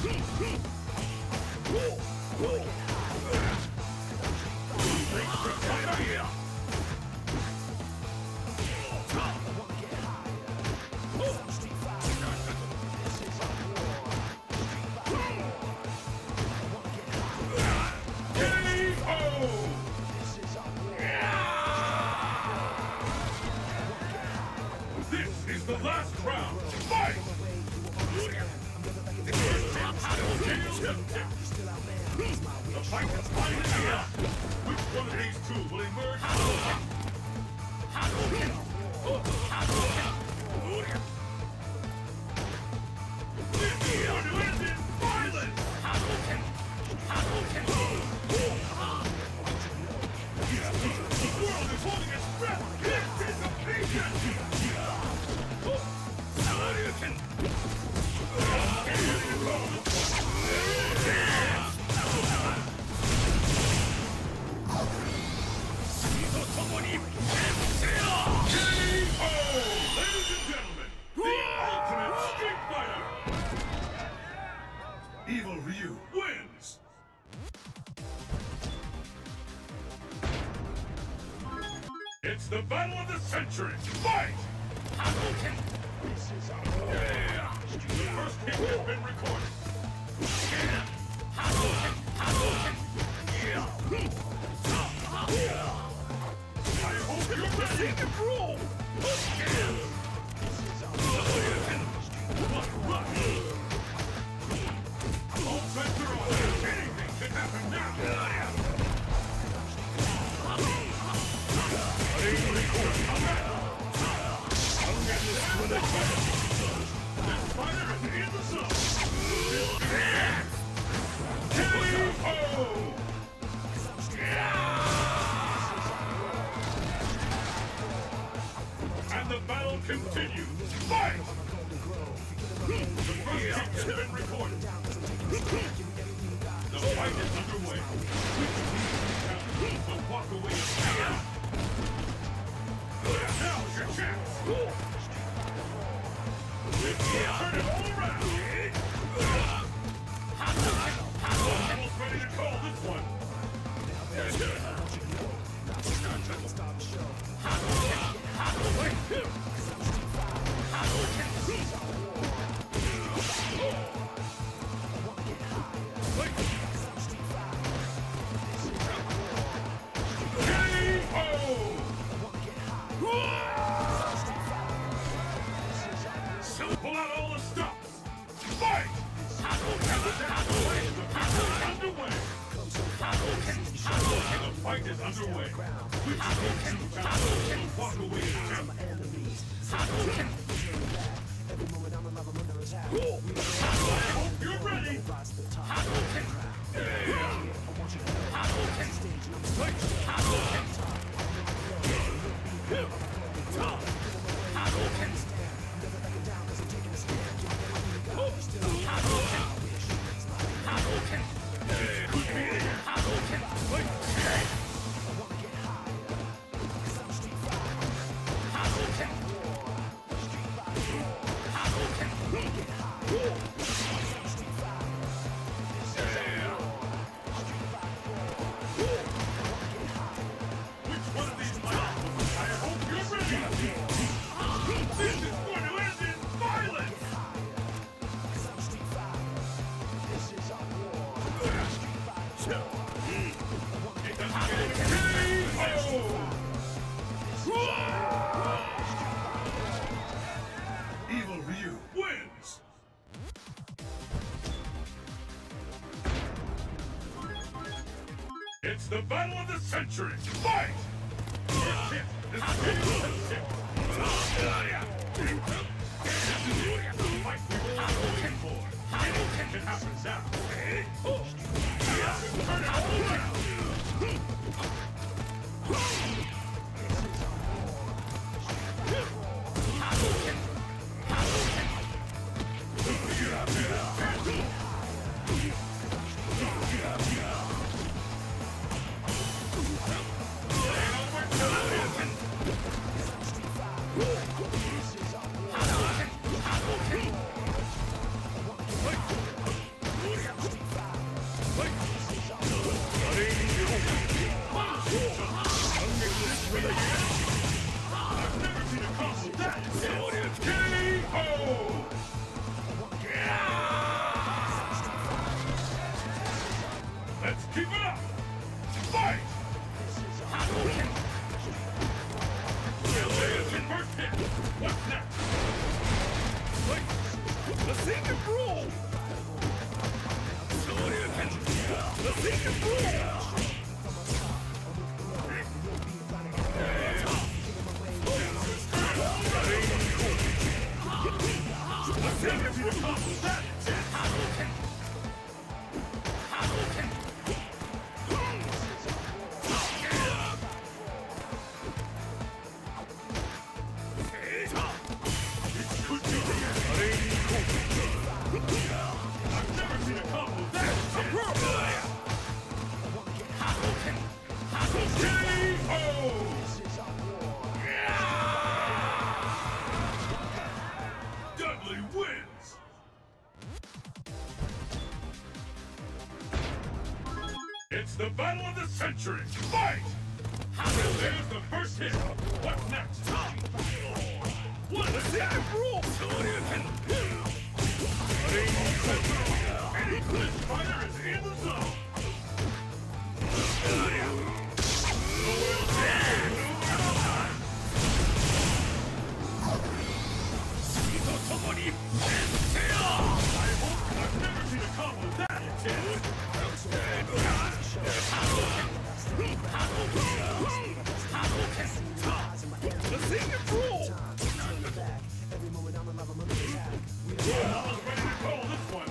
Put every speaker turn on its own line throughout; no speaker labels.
It's the battle of the century! Fight! The first hit has been recorded. I hope you're ready to roll! All bets are on. Anything can happen now! And the battle continues. Fight! The first hit has been recorded. The fight is underway. Which will walk away now. Now's your chance. Turn it all around. Almost ready to call this one. Pull out all the stops! Fight! Underway! The fight is underway. Which will walk away with enemies. I hope you're ready! It's the battle of the century! Fight! First hit! This is the fight we've all been waiting for! Anything can happen now! Turn it all around! It's the battle of the century! Fight! There's the first hit! What's next? What a second rule! Any clinch fighter is in the zone! I've never seen a combo that intense! The second rule! I'm ready to call this one!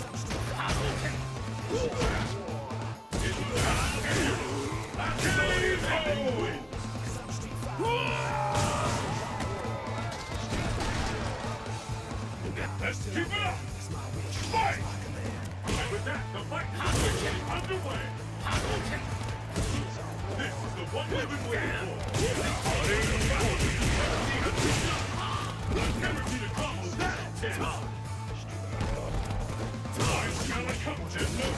Let's keep it up! Fight! And with that, the fight is underway! This is the one we've been waiting for! I've never seen a combo that intense! I've got a couple just no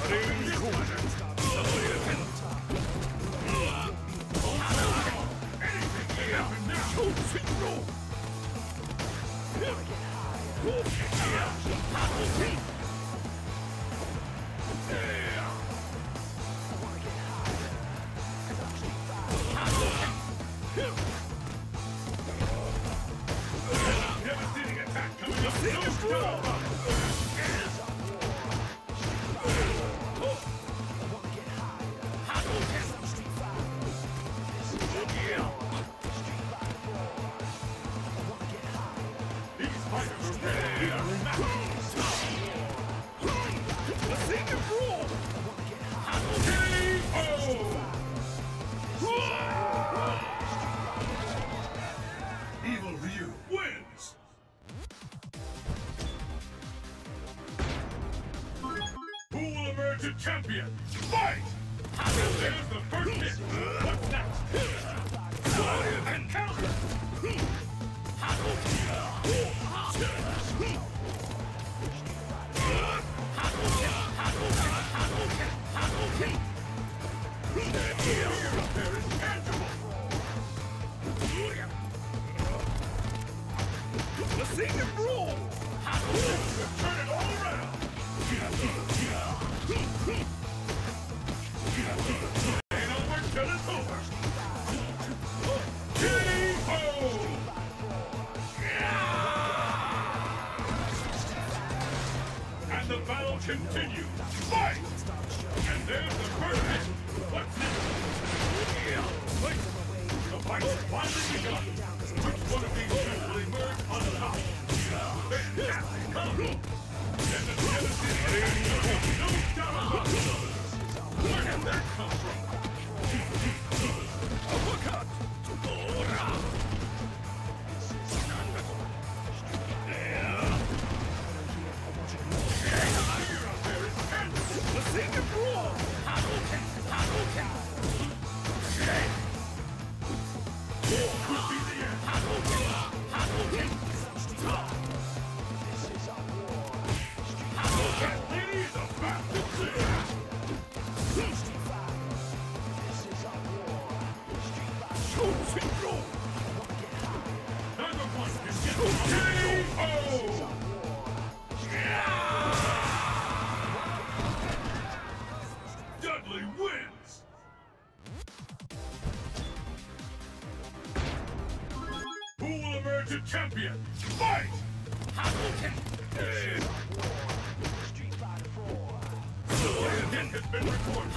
anything can happen now! Devastating attack coming up! These fighters are ready! The second rule! Evil Ryu wins! Who will emerge a champion? Fight! There's the first hit! What's next? And counter! There is tangible! The second rule! Turn it all around! Ain't no work till it's over! K.O. And the battle continues! Fight! And there's the first hit! What's next? The fight is finally begun! Which one of these two will emerge on top? Fantastic combo! And the devastating no doubt about it! Where did that come from? Uppercut! The second rule! Could be the end! That lady is about to see! Neither one can get K.O. Dudley wins! Who will emerge a champion? Fight! has been recorded.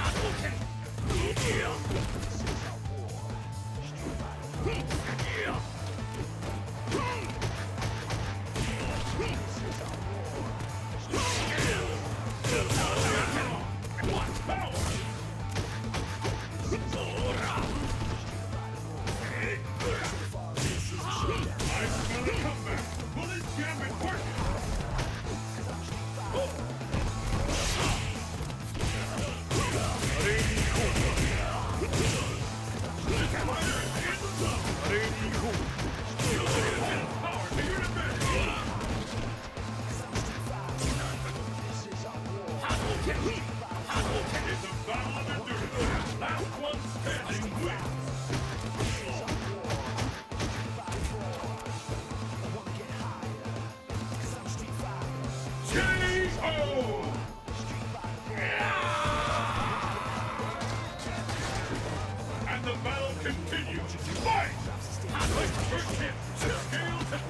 And the battle continues. Fight! First hit, the scales have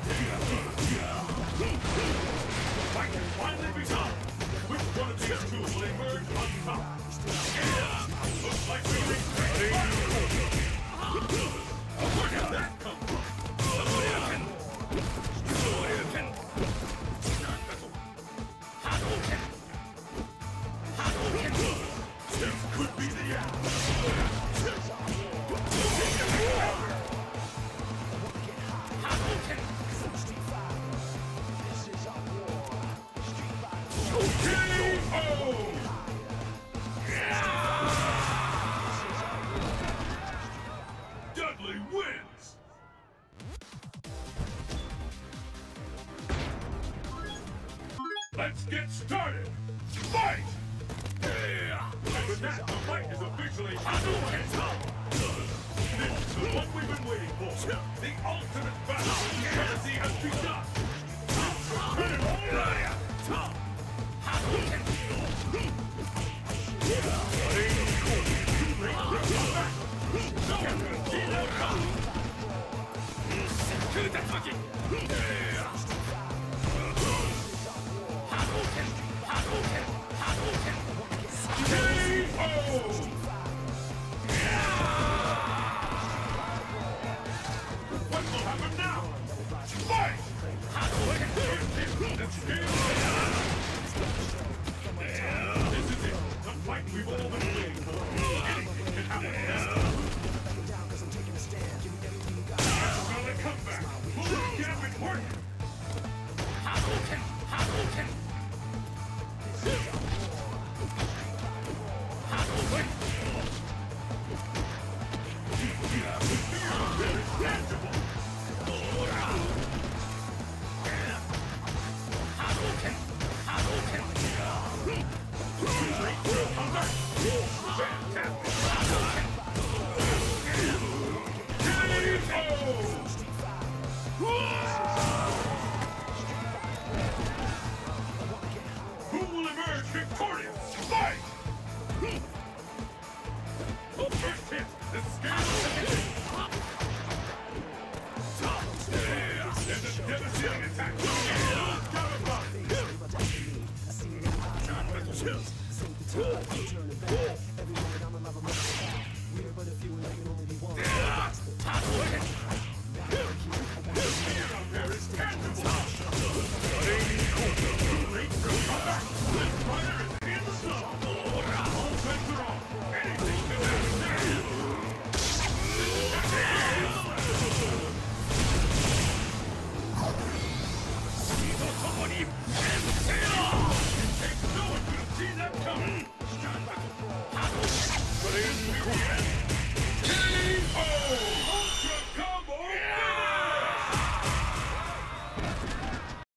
The fight has finally begun. Which one of these two will emerge on top? Looks like we're in great battle. Where did that come from? This could be the end. Dudley wins! Let's get started! Fight! And with that, the fight is officially underway! This is the one we've been waiting for! The ultimate battle of humanity has begun! Turn it all right! What will happen now? Fight! This is it, the fight we've all been waiting for. Anything can happen now. Well, a comeback. Will this gambit work? Who will emerge victorious? Fight! First hit, the scale and a devastating attack. No doubt about it. John Michael Shields.